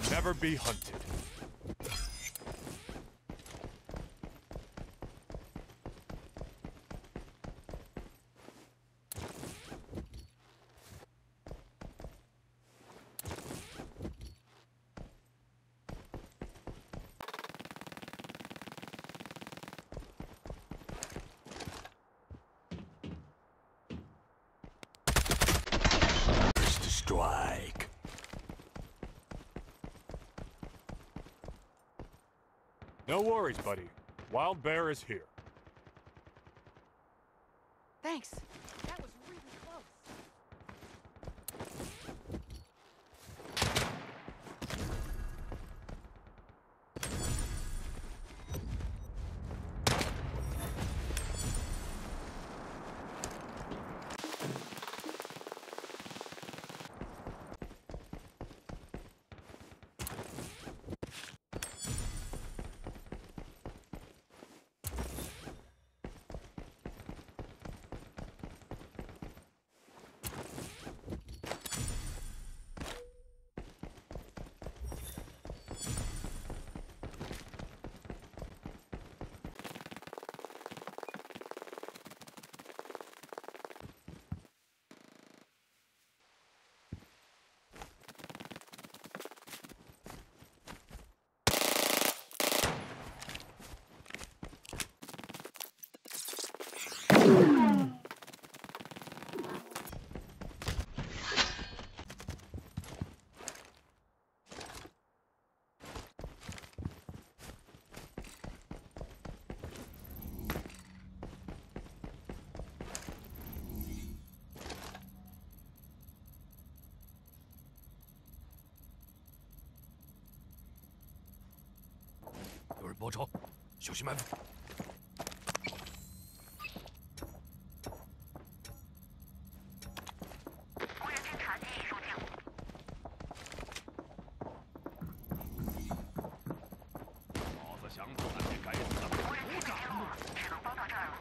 never be hunted. Strike. No worries, buddy. Wild Bear is here. Thanks. That was really close. 有人包抄，小心埋伏。 无人侦察机已入境。 老子想走那些该死的无人机被击落，只能帮到这儿了。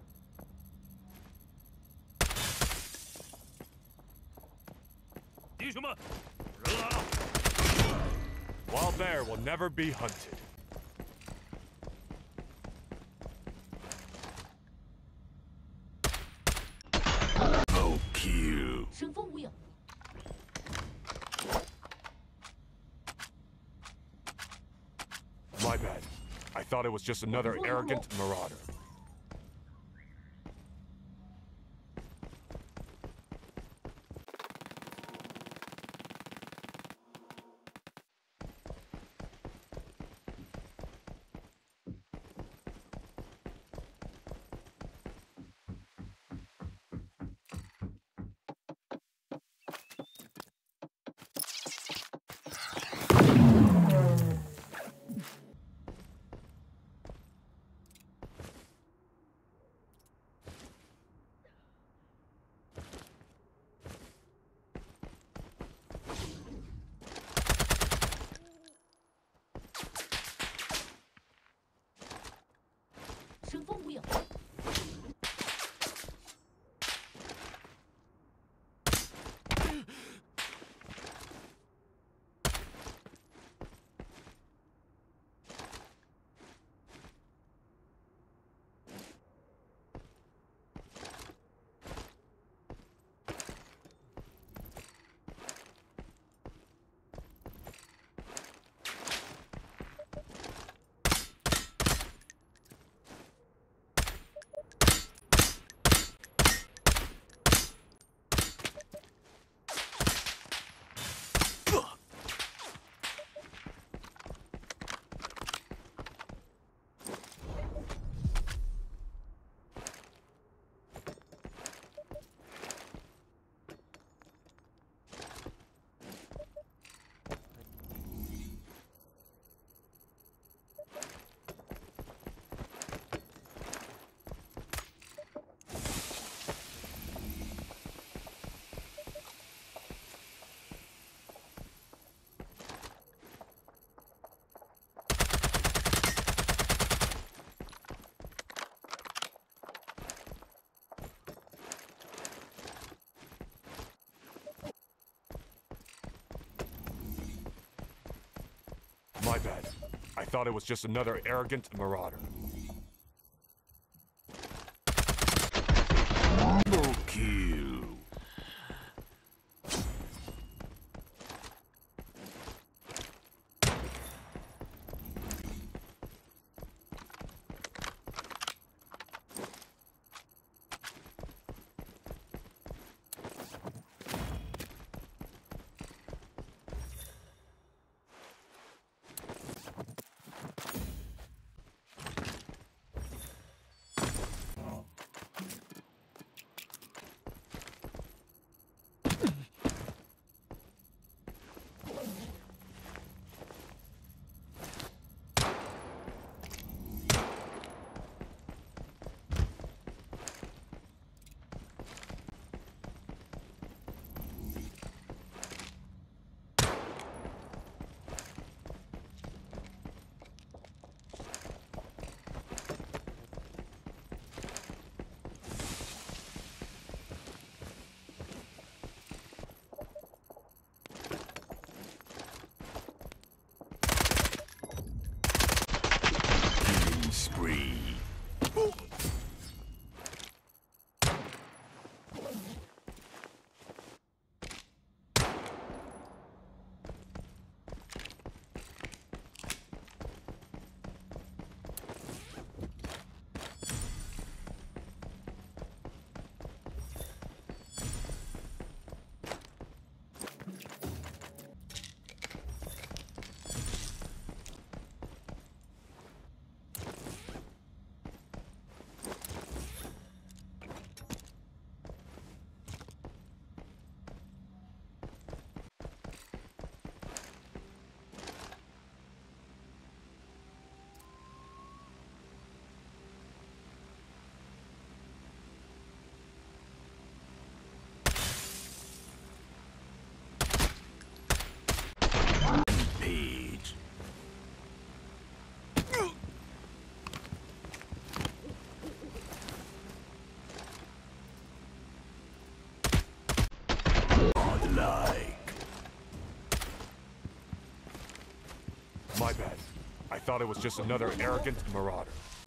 弟兄们，人来了！ Wild Bear will never be hunted. No kill. 生风无影。 My bad. I thought it was just another arrogant marauder. My bad. I thought it was just another arrogant marauder. Double kill. Spree. My bad. I thought it was just another arrogant marauder.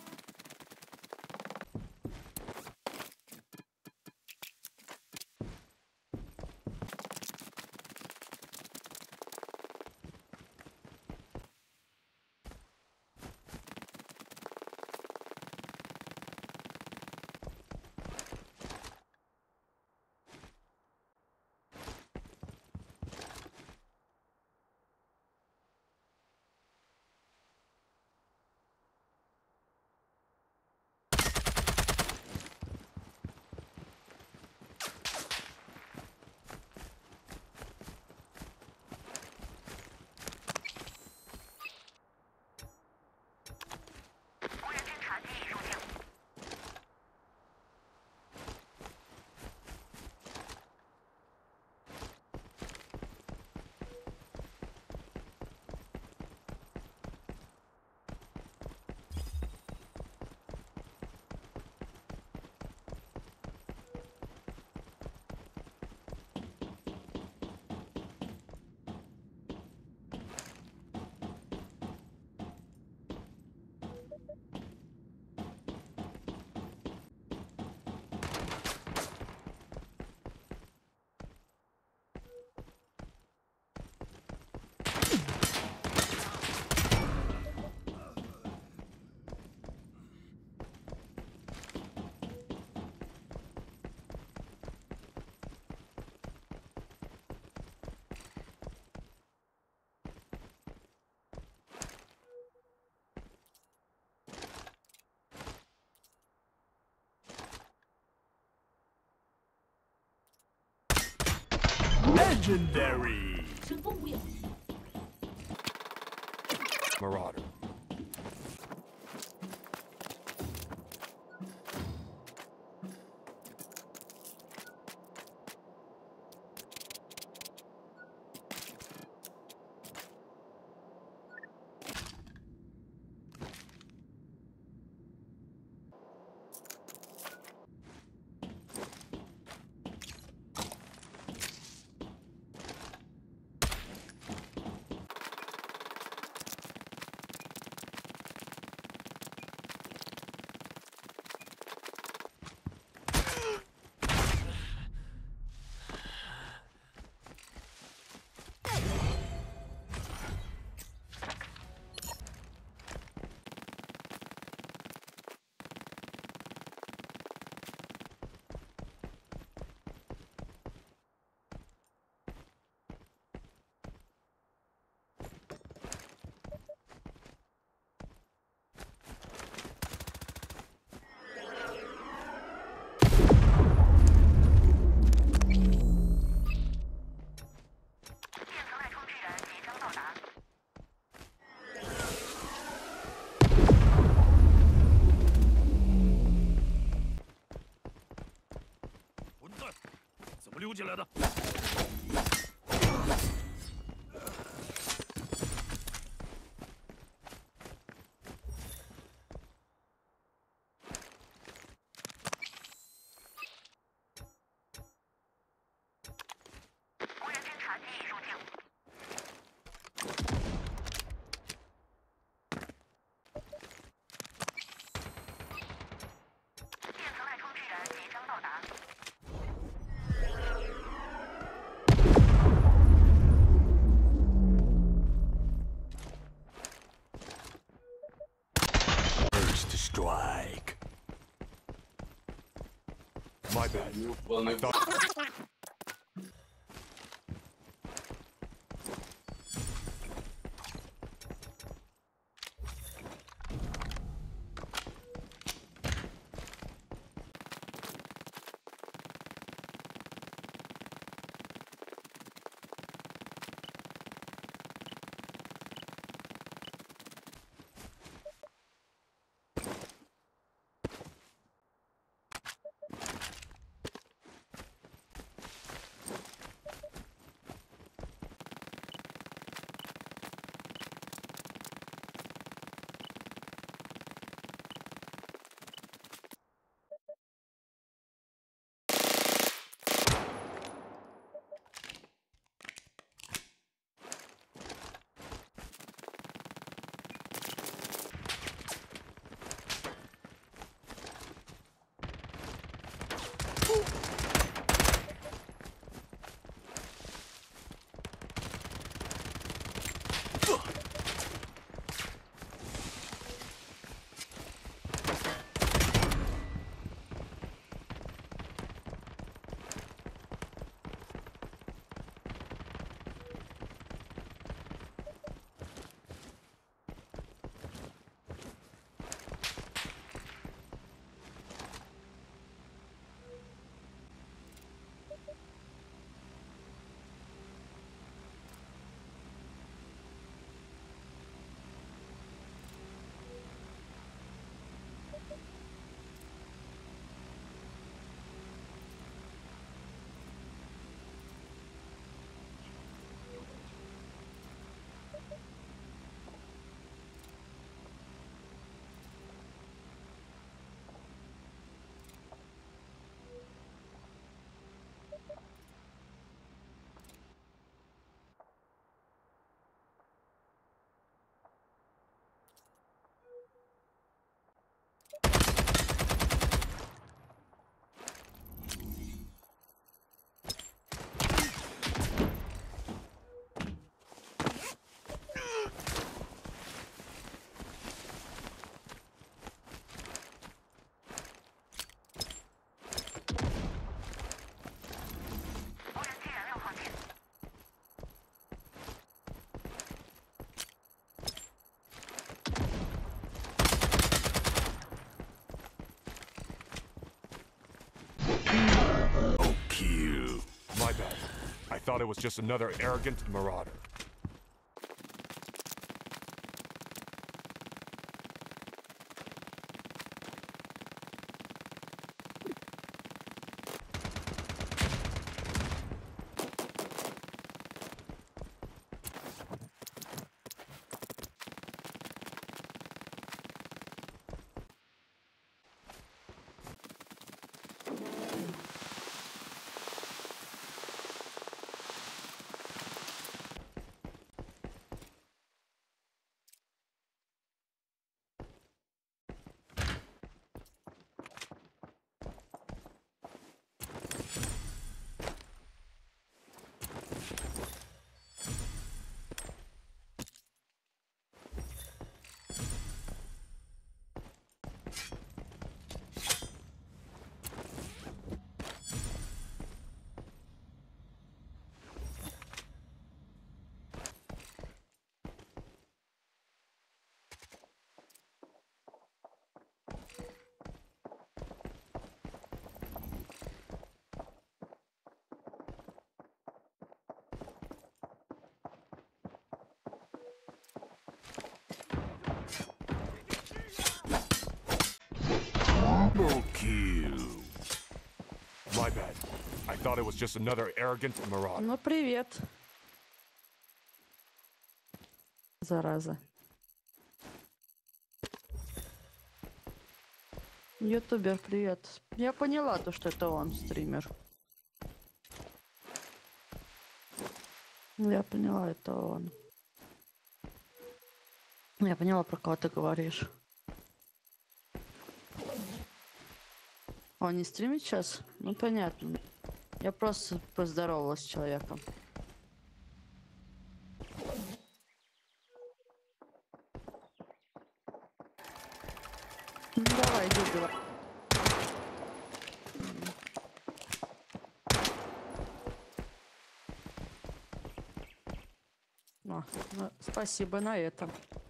Legendary! Marauder. 进来的。 无人侦察机已入境。电磁脉冲支援即将到达。 First strike. My bad. I thought. My bad. I thought it was just another arrogant marauder. Double kill. My bad. I thought it was just another arrogant marauder. Ну, привет. Зараза. Ютубер, привет. Я поняла то, что это он, стример. Я поняла, это он. Я поняла, про кого ты говоришь. Он не стримит сейчас? Ну, понятно. Я просто поздоровалась с человеком. Ну, давай, иди, давай. Ну, спасибо на этом.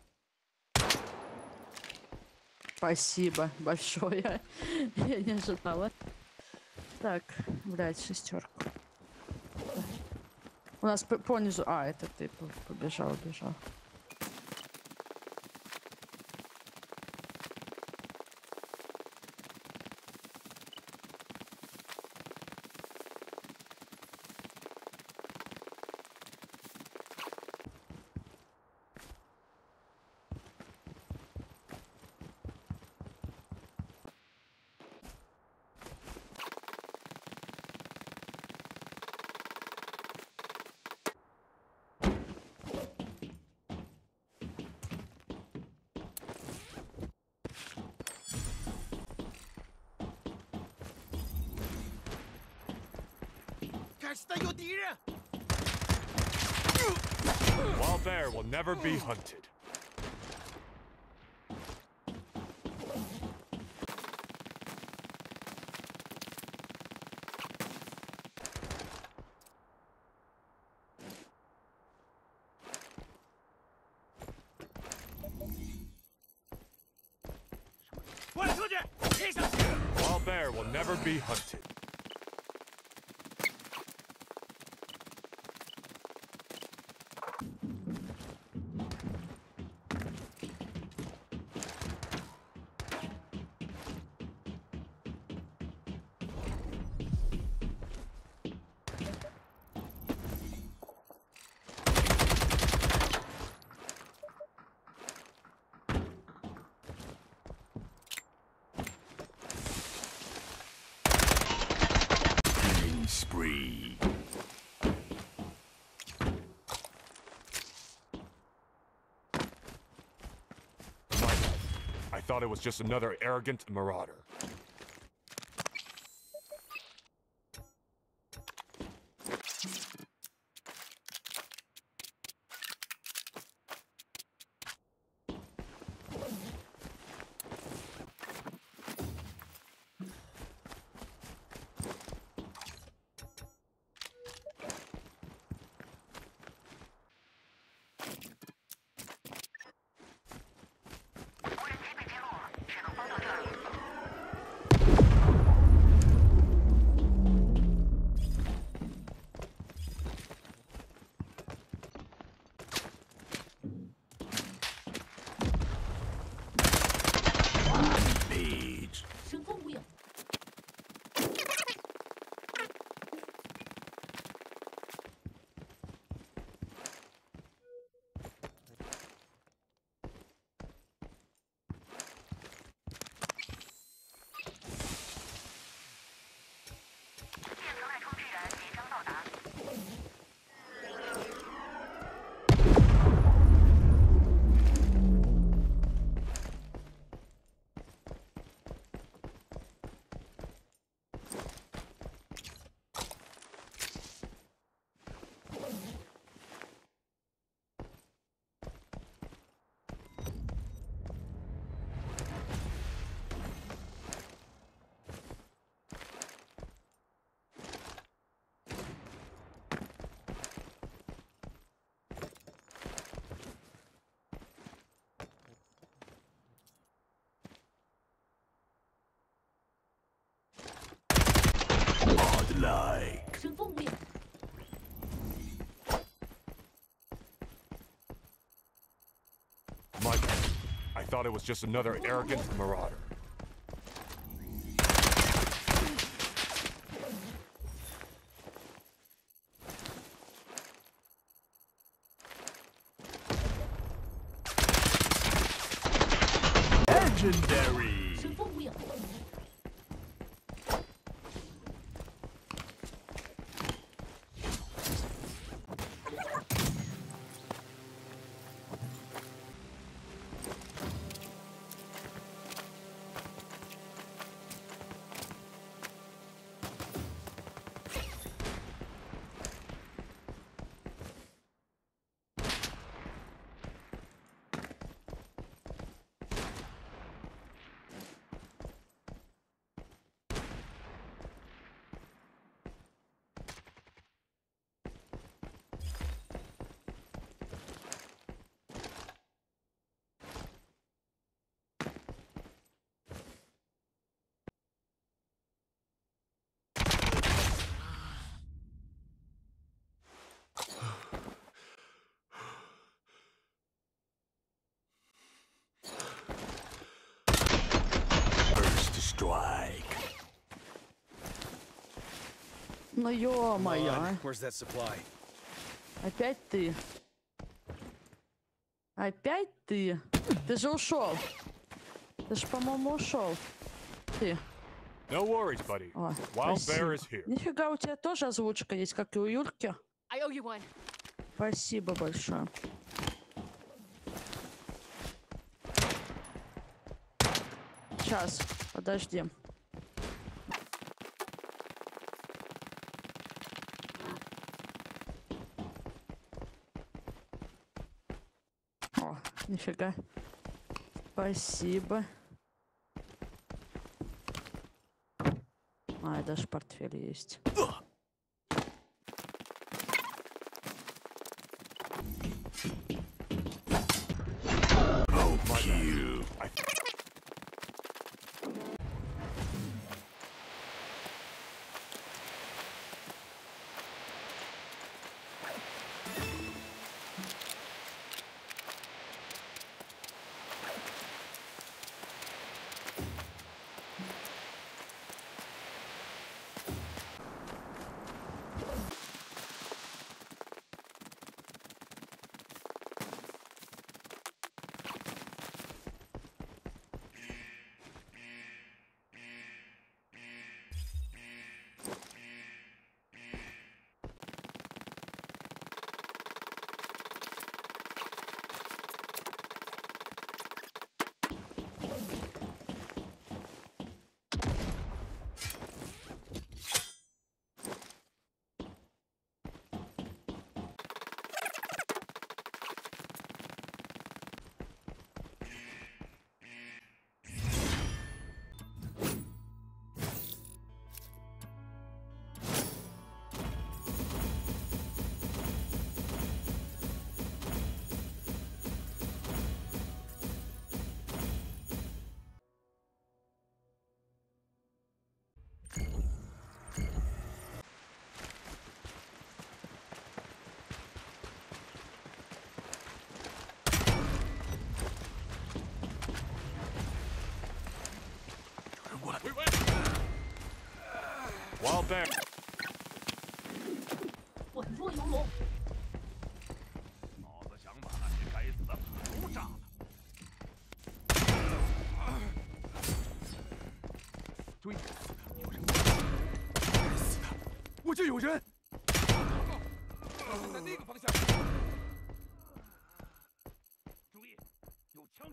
Спасибо большое. Я не ожидала. Так, блядь, шестерку. У нас понизу... А, это ты побежал, бежал. Wild bear will never be hunted. Wild bear will never be hunted. Spree. My bad. I thought it was just another arrogant marauder. LostLight. My bad. I thought it was just another arrogant marauder. Legendary. 是风无影。 First strike. Ну ё-моё, а. Where's that supply? Опять ты. Опять ты. Ты же ушел. Ты же, по-моему, ушел. Ты. No worries, buddy. О, Wild спасибо. Bear is here. Нифига, у тебя тоже озвучка есть, как и у Юльки. I owe you one. Спасибо большое. Сейчас, подожди. О, нифига. Спасибо. А, и даже портфель есть. You. Wild Bear. 稳若游龙。 老子想把那些该死的土都炸了。追！有人！该死的！我这有人！在那个方向！注意，有枪！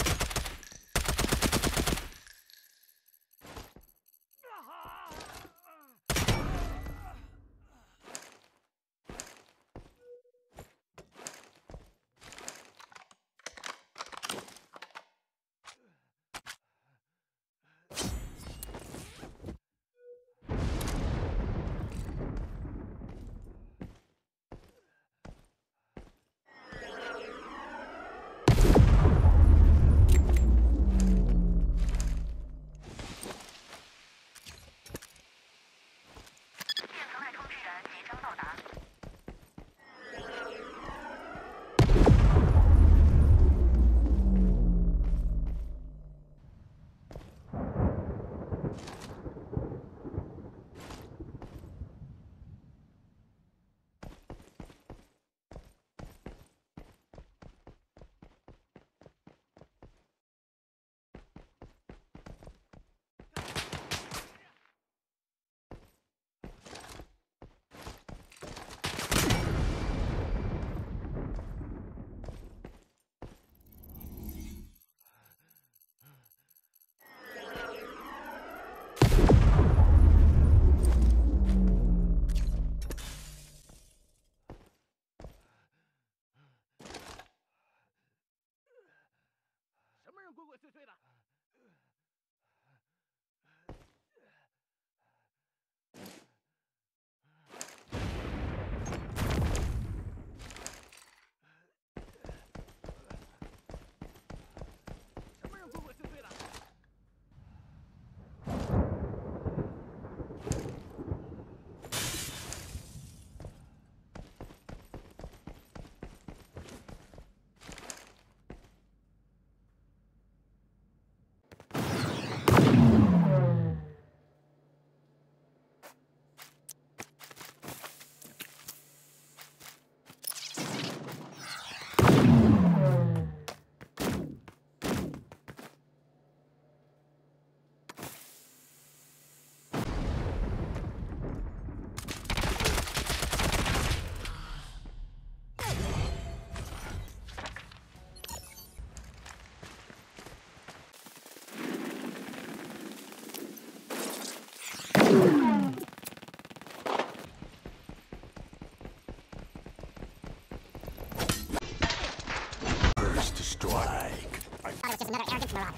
First strike. I thought it was just another arrogant marauder.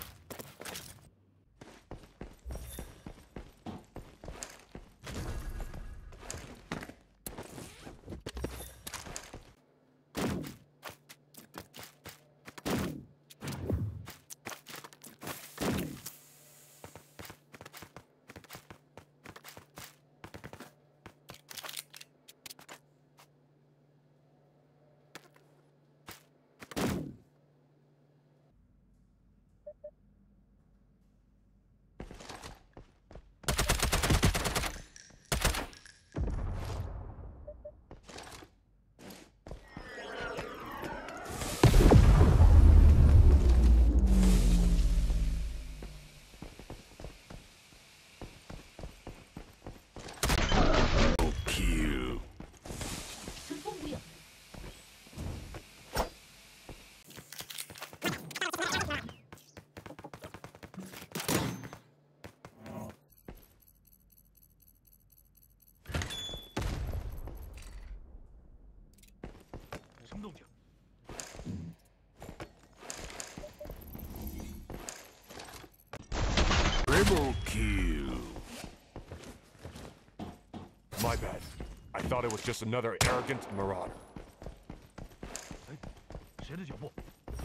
Kill. 神风无影。 什么动静？Triple kill. My bad. I thought it was just another arrogant marauder. 哎，谁的脚步？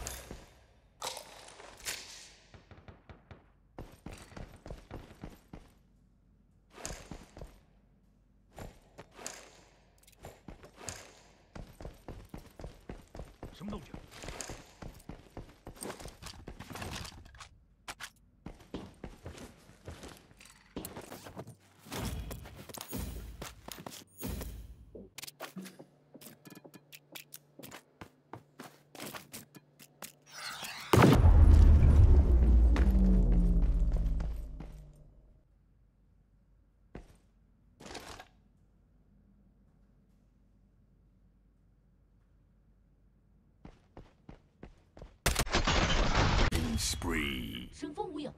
什么动静？Spree. 神风无影。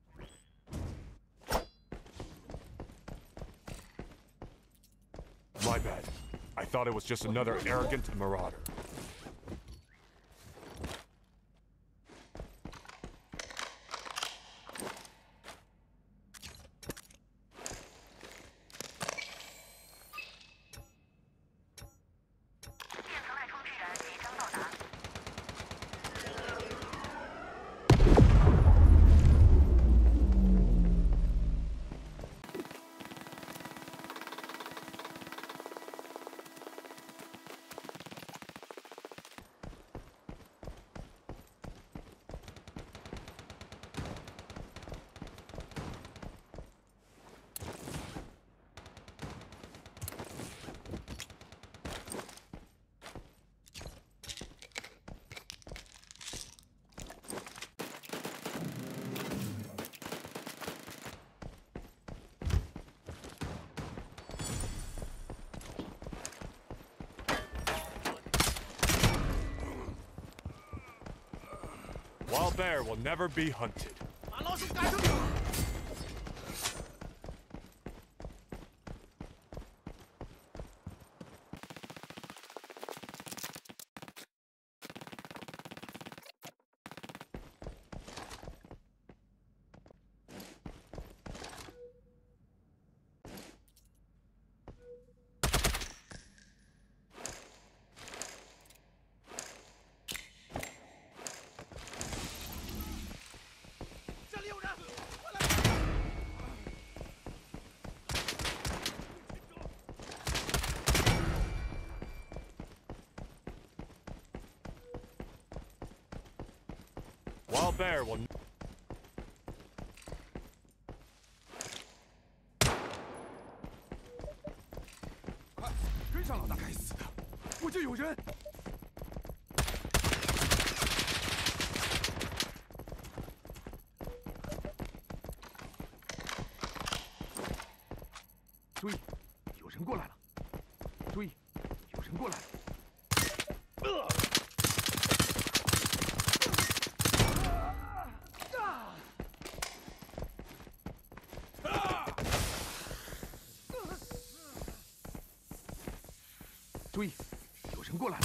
My bad. I thought it was just another arrogant marauder. Wild bear will never be hunted. 把老鼠赶出去！这里有人！快来！ Wild bear will. 快追上老大！该死的，附近有人！注意，有人过来了！注意，有人过来了！ Wild 注意，有人过来！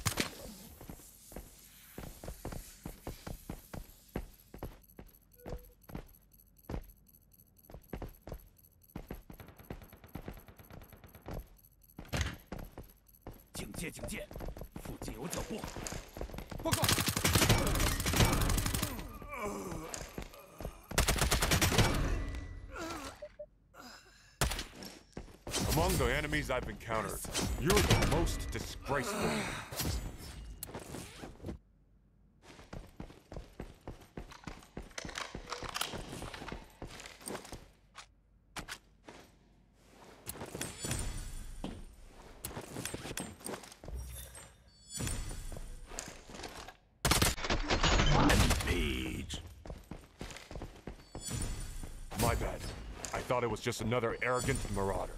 警戒警戒，附近有脚步！报告！ Among the enemies I've encountered, you're the most disgraceful. Page. My bad. I thought it was just another arrogant marauder.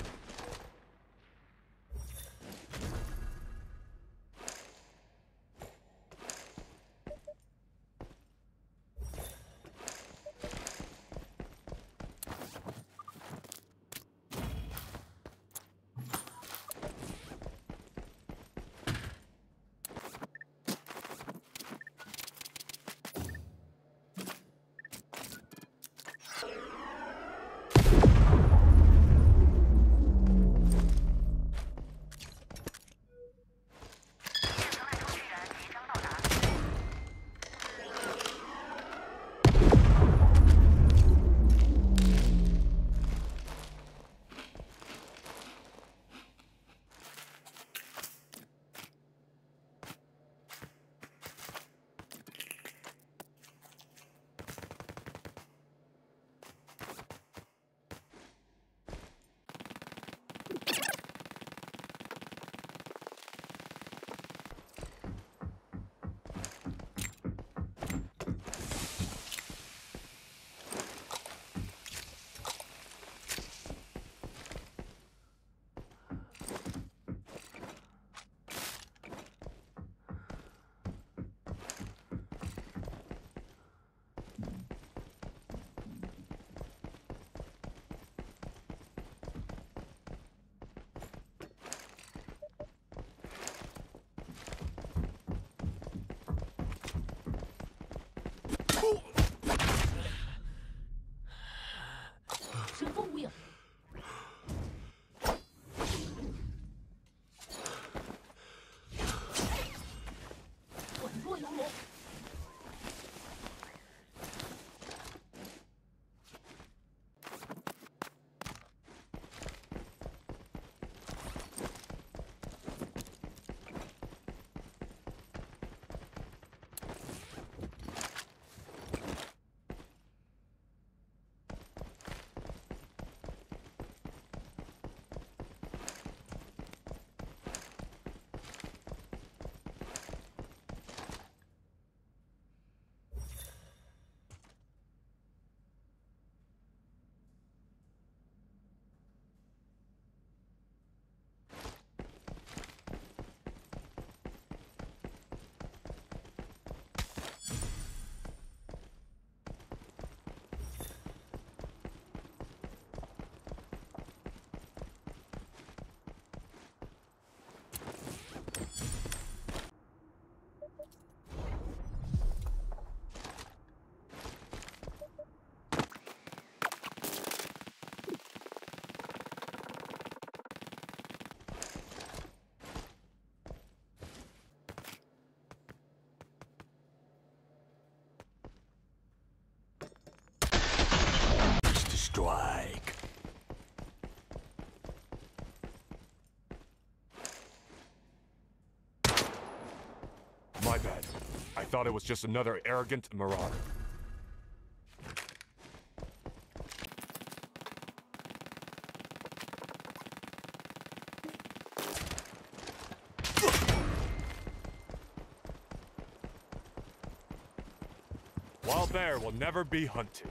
Strike. My bad. I thought it was just another arrogant marauder. Wild bear will never be hunted.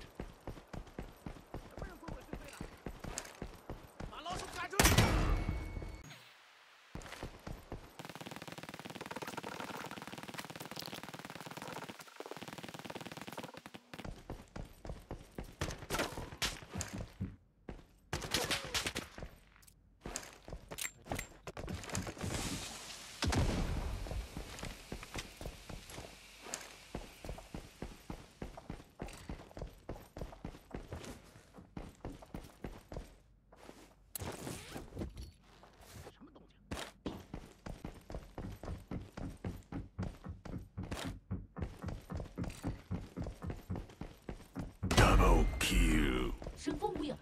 Double kill. 神风无影，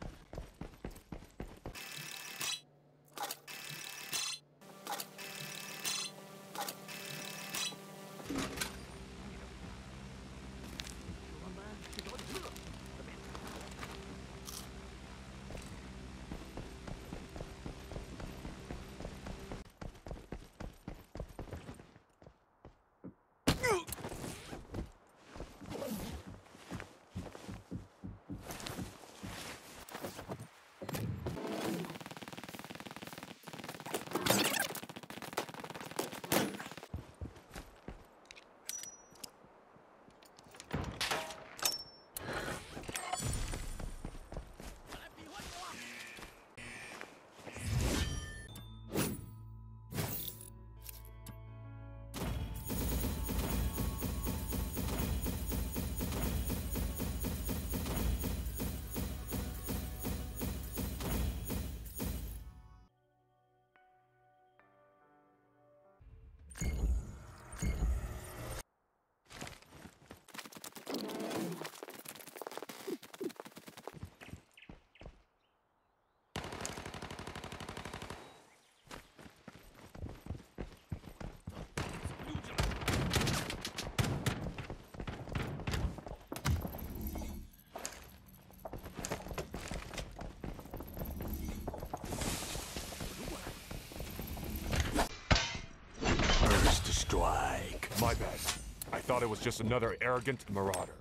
First strike. My bad. I thought it was just another arrogant marauder.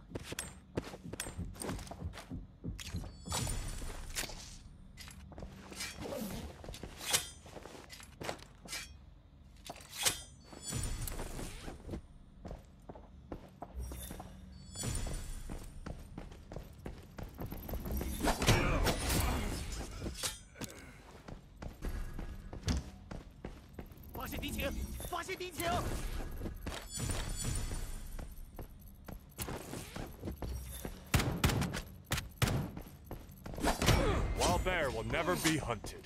Wild bear will never be hunted.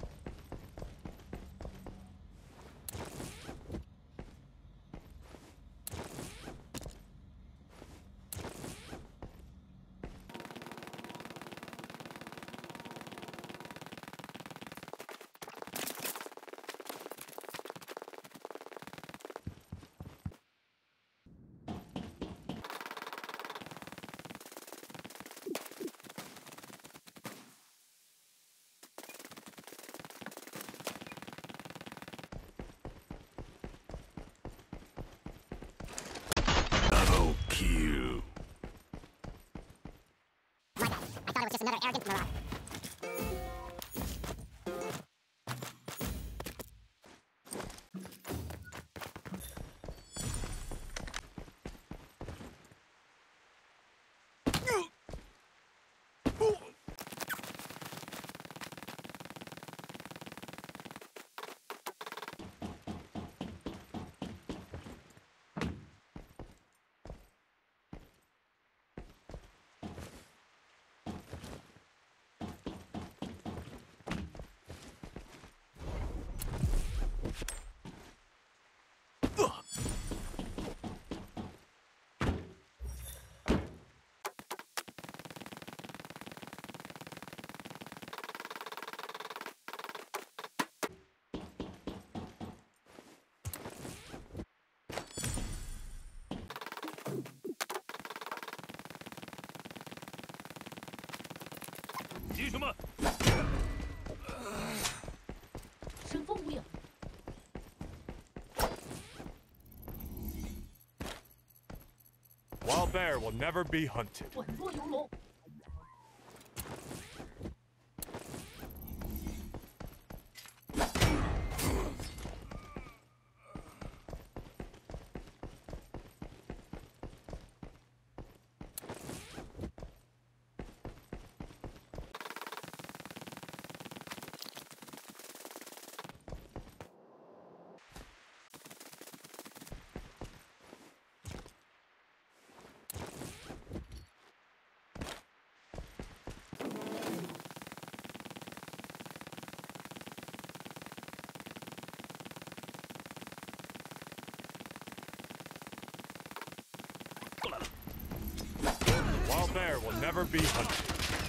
Double kill. I thought it was just another arrogant marauder. Wild bear will never be hunted. 稳若游龙。 never be hunted.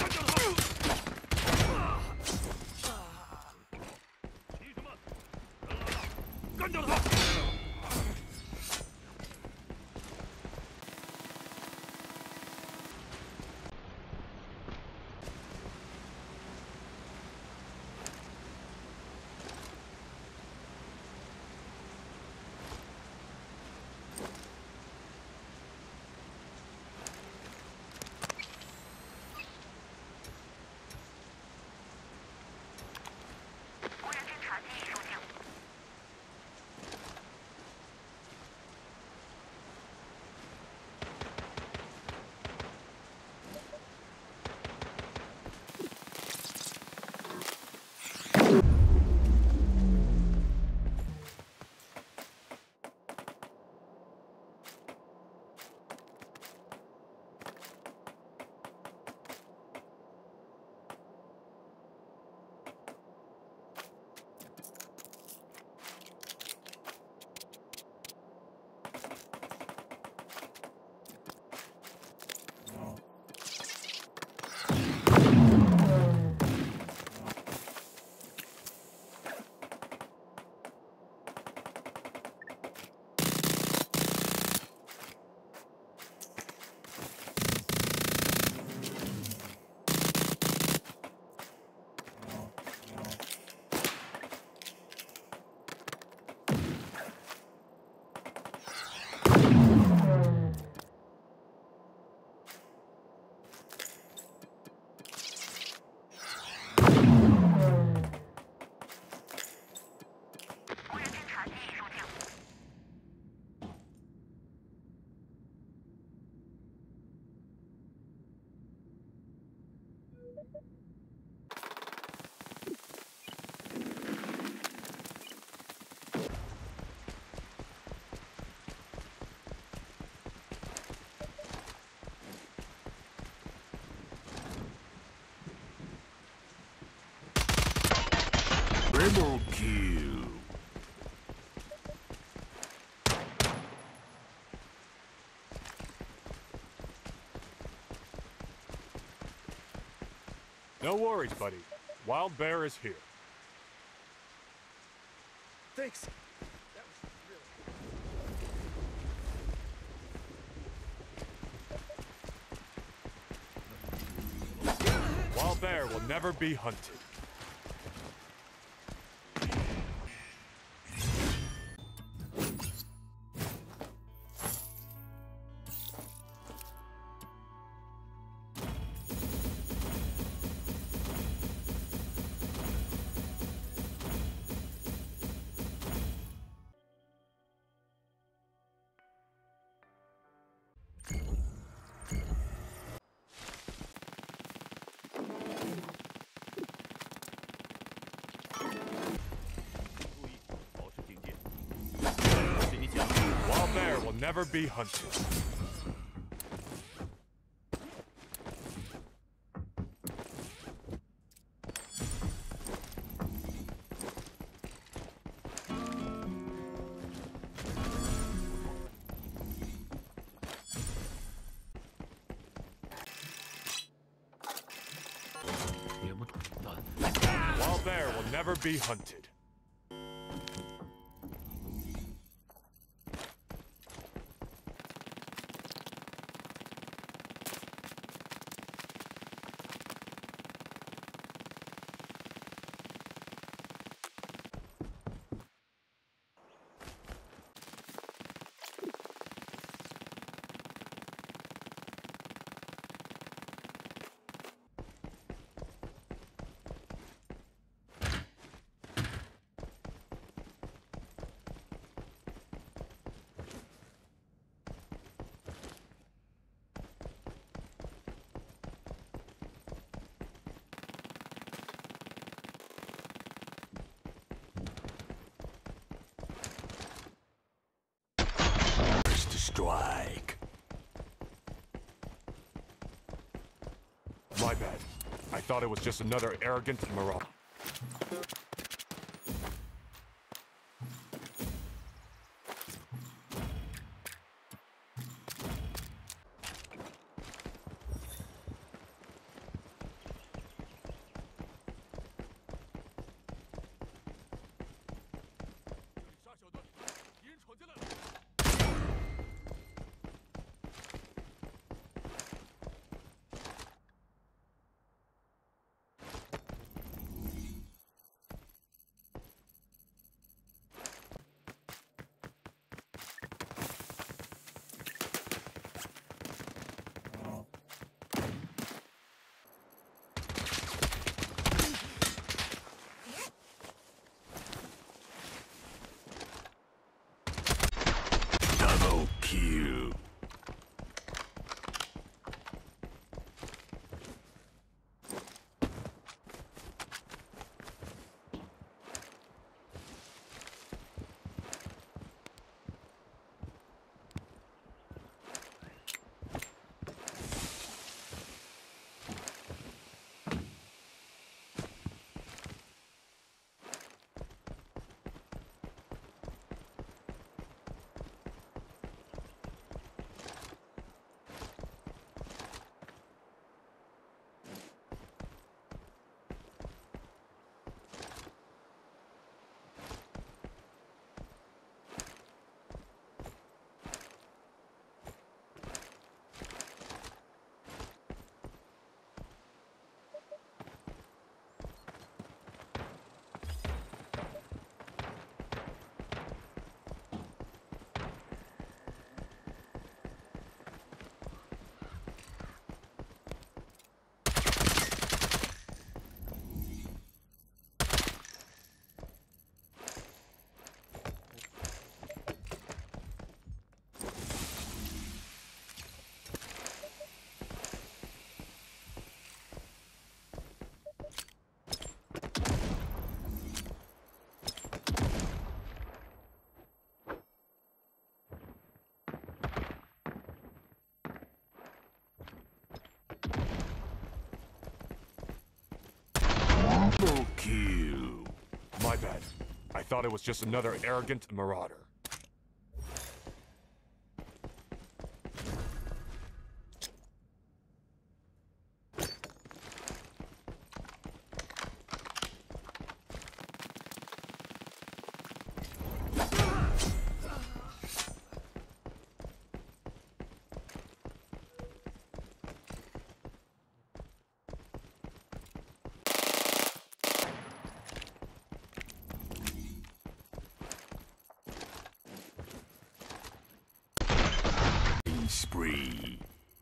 Triple kill. No worries, buddy. Wild Bear is here. Thanks. Wild Bear will never be hunted. Wild Bear will never be hunted. Wild Bear will never be hunted. Strike. My bad. I thought it was just another arrogant marauder. Double kill. My bad. I thought it was just another arrogant marauder. Spree.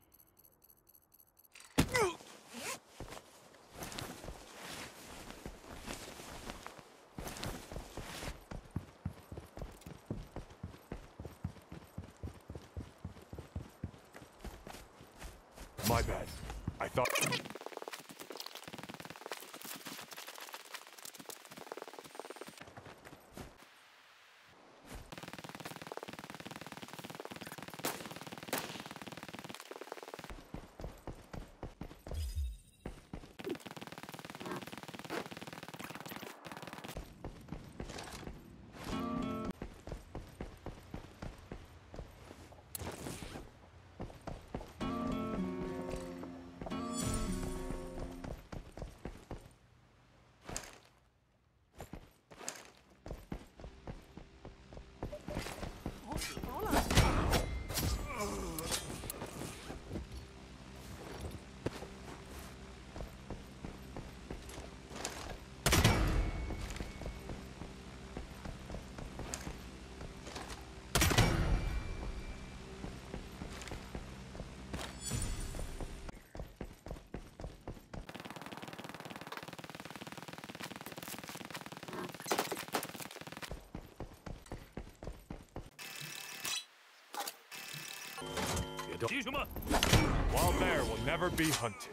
My bad. I thought... Wild bear will never be hunted.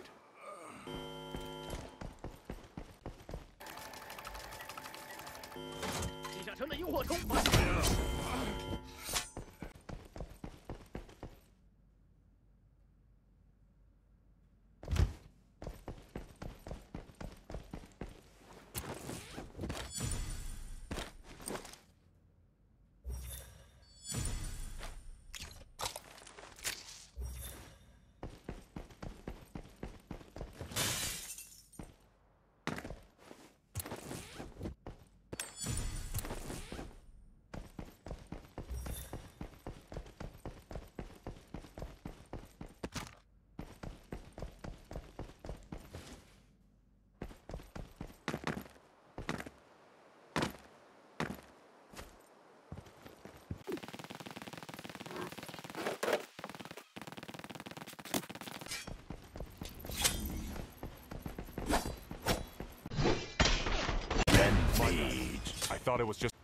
I thought it was just